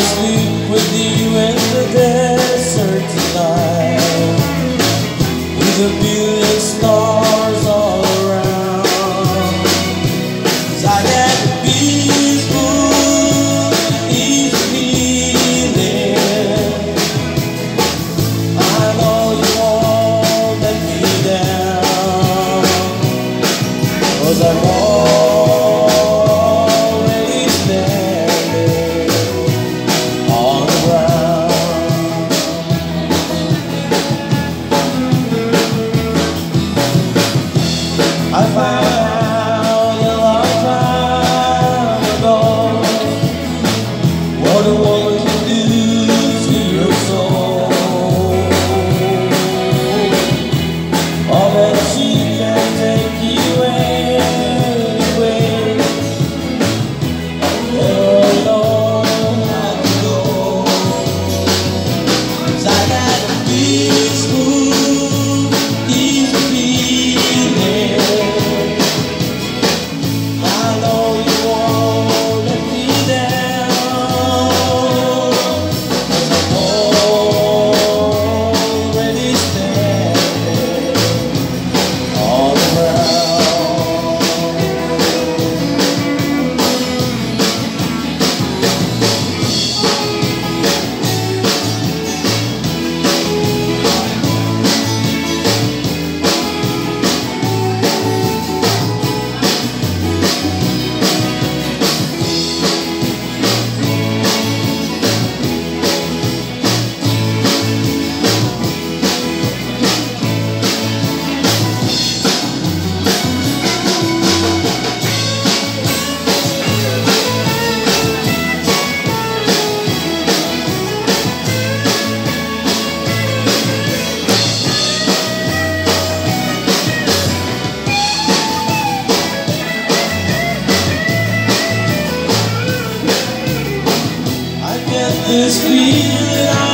sleep with you in the desert tonight, with a billion stars all around. 'Cause I got the peaceful, easy feeling. I know you won't let me down, 'cause I'm already standing on the ground. I found out a long time ago what a woman can do to your soul. All that she can take you anyway. Never alone I can go. 'Cause I got a peaceful, easy feeling. I know you won't let me down, 'cause I'm already standing all around. This feeling